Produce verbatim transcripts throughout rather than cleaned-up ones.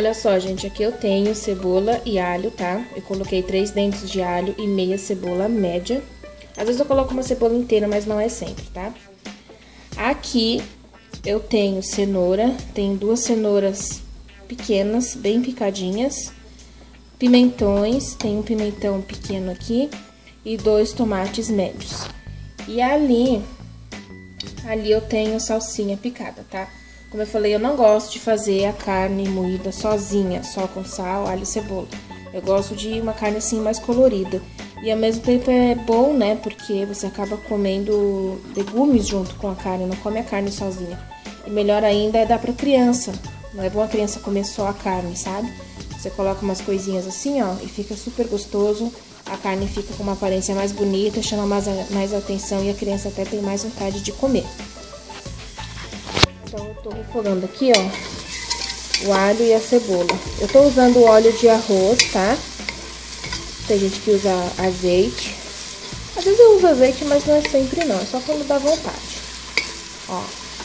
Olha só, gente, aqui eu tenho cebola e alho, tá? Eu coloquei três dentes de alho e meia cebola média. Às vezes eu coloco uma cebola inteira, mas não é sempre, tá? Aqui eu tenho cenoura, tenho duas cenouras pequenas, bem picadinhas. Pimentões, tem um pimentão pequeno aqui e dois tomates médios. E ali, ali eu tenho salsinha picada, tá? Como eu falei, eu não gosto de fazer a carne moída sozinha, só com sal, alho e cebola. Eu gosto de uma carne assim mais colorida. E ao mesmo tempo é bom, né? Porque você acaba comendo legumes junto com a carne, não come a carne sozinha. E melhor ainda é dar pra criança. Não é bom a criança comer só a carne, sabe? Você coloca umas coisinhas assim, ó, e fica super gostoso. A carne fica com uma aparência mais bonita, chama mais, mais atenção e a criança até tem mais vontade de comer. Então, eu tô refogando aqui, ó, o alho e a cebola. Eu tô usando óleo de arroz, tá? Tem gente que usa azeite. Às vezes eu uso azeite, mas não é sempre não, é só quando dá vontade. Ó.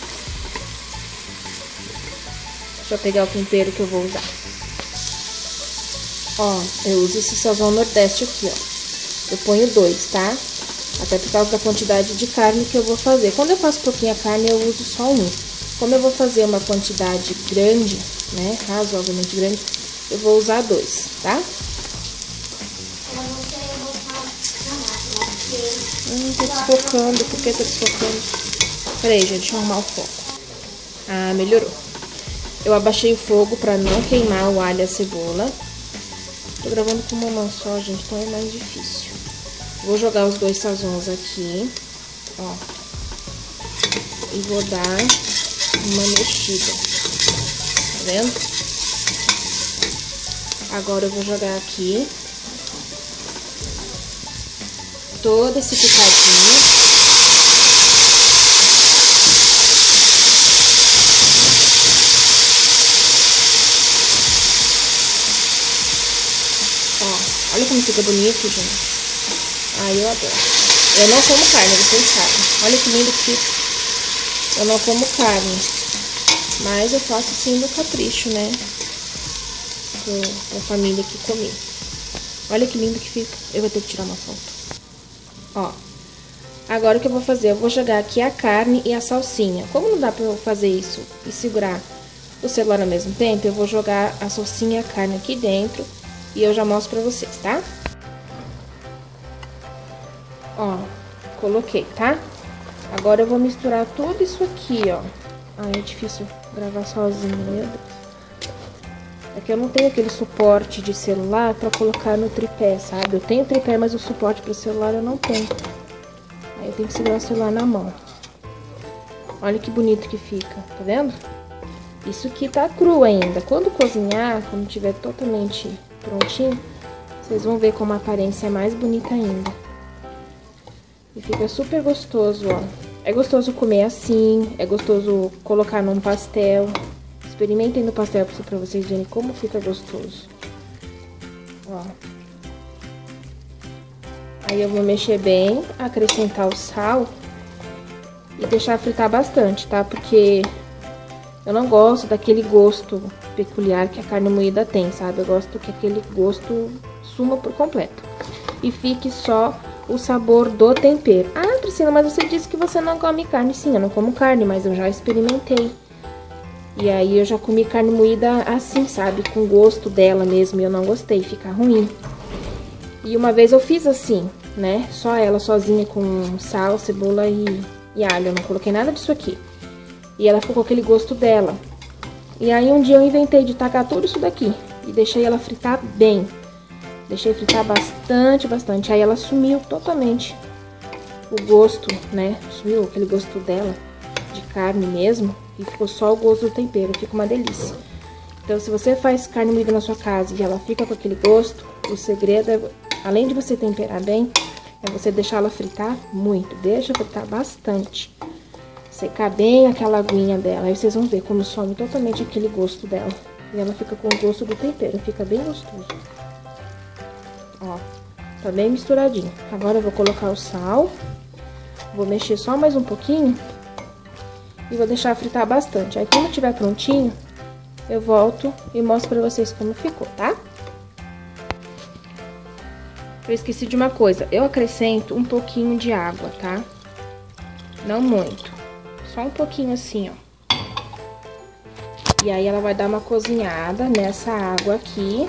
Deixa eu pegar o tempero que eu vou usar. Ó, eu uso esse sazão nordeste aqui, ó. Eu ponho dois, tá? Até por causa da quantidade de carne que eu vou fazer. Quando eu faço pouquinha carne, eu uso só um. Como eu vou fazer uma quantidade grande, né, razoavelmente grande, eu vou usar dois, tá? Hum, tá desfocando. Por que tá desfocando? Peraí, gente, deixa eu arrumar o foco. Ah, melhorou. Eu abaixei o fogo pra não queimar o alho e a cebola. Tô gravando com uma mão só, gente, então é mais difícil. Vou jogar os dois sazons aqui, ó. E vou dar uma mexida, tá vendo? Agora eu vou jogar aqui todo esse picadinho. Ó, olha como fica bonito, gente. Ai, eu adoro. Eu não como carne, vocês sabem. Olha que lindo que fica. Eu não como carne, mas eu faço assim no capricho, né? Pra família que comer. Olha que lindo que fica. Eu vou ter que tirar uma foto. Ó, agora o que eu vou fazer? Eu vou jogar aqui a carne e a salsinha. Como não dá pra eu fazer isso e segurar o celular ao mesmo tempo, eu vou jogar a salsinha e a carne aqui dentro e eu já mostro pra vocês, tá? Ó, coloquei, tá? Agora eu vou misturar tudo isso aqui, ó. Ai, é difícil gravar sozinho, meu Deus. É que eu não tenho aquele suporte de celular pra colocar no tripé, sabe? Eu tenho tripé, mas o suporte pro celular eu não tenho. Aí eu tenho que segurar o celular na mão. Olha que bonito que fica, tá vendo? Isso aqui tá cru ainda. Quando cozinhar, quando tiver totalmente prontinho, vocês vão ver como a aparência é mais bonita ainda. E fica super gostoso, ó. É gostoso comer assim, é gostoso colocar num pastel. Experimentem no pastel pra vocês verem como fica gostoso. Ó. Aí eu vou mexer bem, acrescentar o sal e deixar fritar bastante, tá? Porque eu não gosto daquele gosto peculiar que a carne moída tem, sabe? Eu gosto que aquele gosto suma por completo. E fique só o sabor do tempero. Ah, Priscila, mas você disse que você não come carne. Sim, eu não como carne, mas eu já experimentei. E aí eu já comi carne moída assim, sabe? Com gosto dela mesmo, e eu não gostei, fica ruim. E uma vez eu fiz assim, né? Só ela sozinha com sal, cebola e, e alho. Eu não coloquei nada disso aqui. E ela ficou com aquele gosto dela. E aí um dia eu inventei de tacar tudo isso daqui. E deixei ela fritar bem. Deixei fritar bastante, bastante. Aí ela sumiu totalmente o gosto, né? Sumiu aquele gosto dela, de carne mesmo. E ficou só o gosto do tempero. Fica uma delícia. Então, se você faz carne moída na sua casa e ela fica com aquele gosto, o segredo é, além de você temperar bem, é você deixar ela fritar muito. Deixa fritar bastante. Secar bem aquela aguinha dela. Aí vocês vão ver como some totalmente aquele gosto dela. E ela fica com o gosto do tempero. Fica bem gostoso. Ó, tá bem misturadinho. Agora eu vou colocar o sal. Vou mexer só mais um pouquinho. E vou deixar fritar bastante. Aí quando tiver prontinho, eu volto e mostro pra vocês como ficou, tá? Eu esqueci de uma coisa, eu acrescento um pouquinho de água, tá? Não muito, só um pouquinho assim, ó. E aí, ela vai dar uma cozinhada nessa água aqui.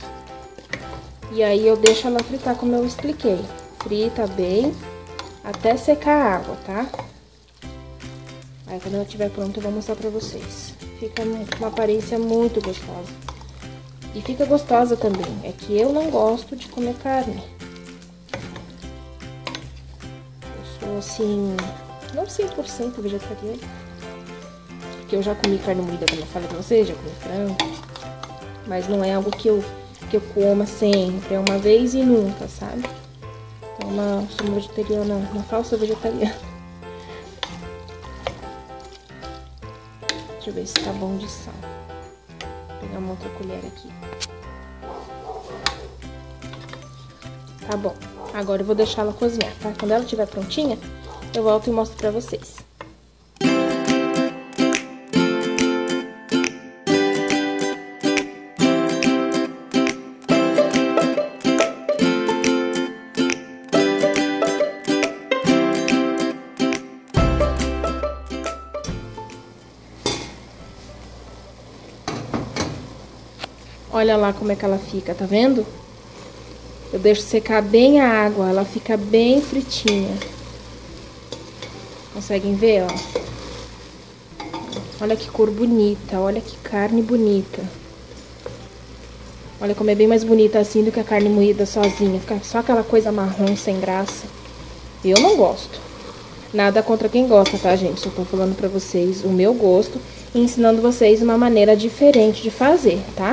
E aí, eu deixo ela fritar como eu expliquei. Frita bem, até secar a água, tá? Aí, quando ela estiver pronta, eu vou mostrar pra vocês. Fica uma aparência muito gostosa. E fica gostosa também. É que eu não gosto de comer carne. Eu sou, assim, não cem por cento vegetariana. Porque eu já comi carne moída, como eu falei pra vocês, já comi frango. Mas não é algo que eu, que eu coma sempre. É uma vez e nunca, sabe? É uma, sou uma vegetariana, uma falsa vegetariana. Deixa eu ver se tá bom de sal. Vou pegar uma outra colher aqui. Tá bom. Agora eu vou deixar ela cozinhar, tá? Quando ela estiver prontinha, eu volto e mostro pra vocês. Olha lá como é que ela fica, tá vendo? Eu deixo secar bem a água, ela fica bem fritinha. Conseguem ver, ó? Olha que cor bonita, olha que carne bonita. Olha como é bem mais bonita assim do que a carne moída sozinha. Fica só aquela coisa marrom, sem graça. Eu não gosto. Nada contra quem gosta, tá, gente? Só tô falando pra vocês o meu gosto e ensinando vocês uma maneira diferente de fazer, tá?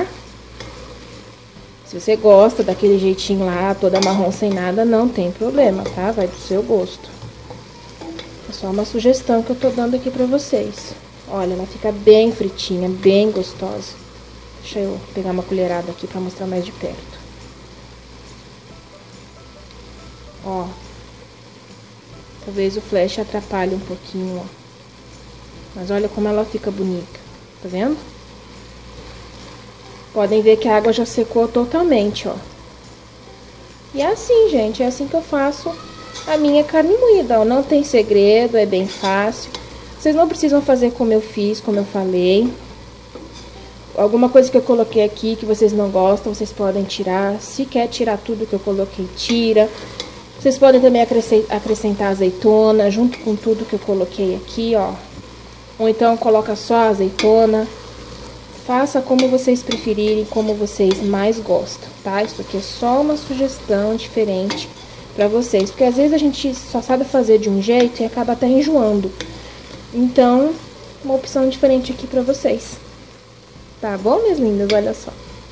Se você gosta daquele jeitinho lá, toda marrom sem nada, não tem problema, tá? Vai do seu gosto. É só uma sugestão que eu tô dando aqui pra vocês. Olha, ela fica bem fritinha, bem gostosa. Deixa eu pegar uma colherada aqui pra mostrar mais de perto. Ó. Talvez o flash atrapalhe um pouquinho, ó. Mas olha como ela fica bonita. Tá vendo? Podem ver que a água já secou totalmente, ó. E é assim, gente, é assim que eu faço a minha carne moída, ó. Não tem segredo, é bem fácil. Vocês não precisam fazer como eu fiz, como eu falei. Alguma coisa que eu coloquei aqui que vocês não gostam, vocês podem tirar. Se quer tirar tudo que eu coloquei, tira. Vocês podem também acrescentar azeitona junto com tudo que eu coloquei aqui, ó. Ou então coloca só azeitona. Faça como vocês preferirem, como vocês mais gostam, tá? Isso aqui é só uma sugestão diferente pra vocês. Porque às vezes a gente só sabe fazer de um jeito e acaba até enjoando. Então, uma opção diferente aqui pra vocês. Tá bom, minhas lindas? Olha só.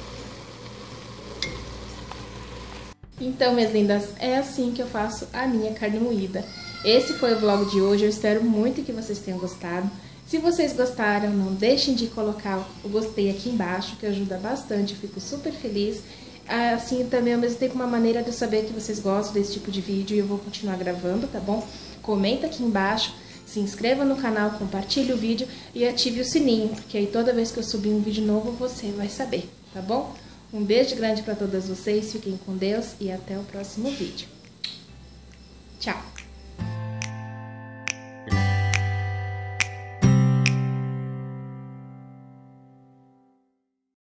Então, minhas lindas, é assim que eu faço a minha carne moída. Esse foi o vlog de hoje, eu espero muito que vocês tenham gostado. Se vocês gostaram, não deixem de colocar o gostei aqui embaixo, que ajuda bastante, eu fico super feliz. Assim, também, ao mesmo tempo, uma maneira de eu saber que vocês gostam desse tipo de vídeo e eu vou continuar gravando, tá bom? Comenta aqui embaixo, se inscreva no canal, compartilhe o vídeo e ative o sininho, porque aí toda vez que eu subir um vídeo novo, você vai saber, tá bom? Um beijo grande pra todas vocês, fiquem com Deus e até o próximo vídeo. Tchau!